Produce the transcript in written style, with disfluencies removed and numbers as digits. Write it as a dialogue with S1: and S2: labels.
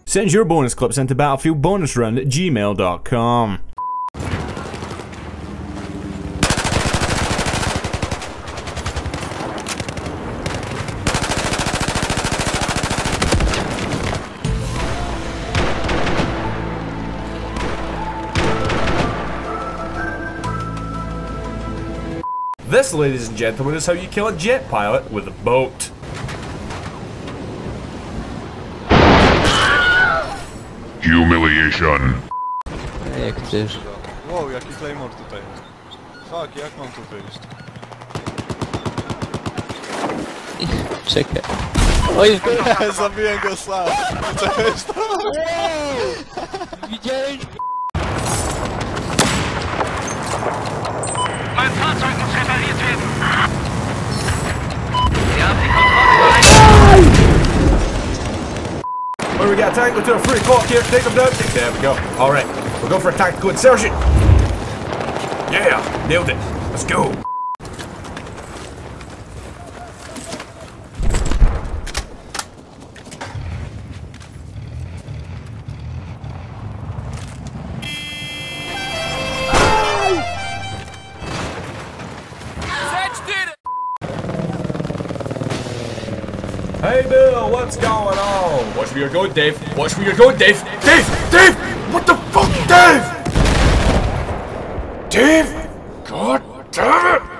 S1: Send your bonus clips into battlefieldbonusrun@gmail.com. This, ladies and gentlemen, is how you kill a jet pilot with a boat.
S2: Humiliation.
S3: Jak chcesz.
S4: Wow, jaki claymore tutaj jest. Fuck, jak mam tu wyjść?
S3: Czekaj. Oj,
S4: zabiłem go sam. Co jest to?
S3: widziałeś?
S5: Mein Fahrzeug muss repariert werden. Wir haben die Kontrolle.
S1: Well, we got a tank to a 3 o'clock here. Take them down. There we go. Alright, we'll go for a tactical insertion. Yeah, nailed it. Let's go. Hey Bill, what's going on? Watch where you're going, Dave. Watch where you're going, Dave. Dave! Dave! What the fuck, Dave? Dave! God damn it!